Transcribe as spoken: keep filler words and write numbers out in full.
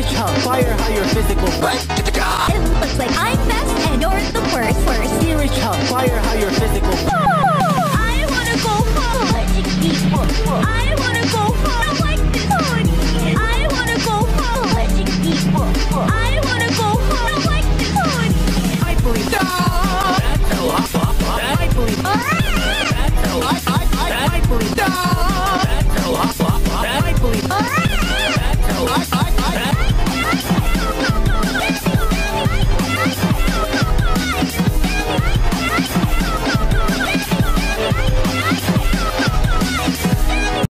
Chum, fire how you're physical. It looks like I'm best and you're the worst. Worst. Theory Chum, fire how you're physical.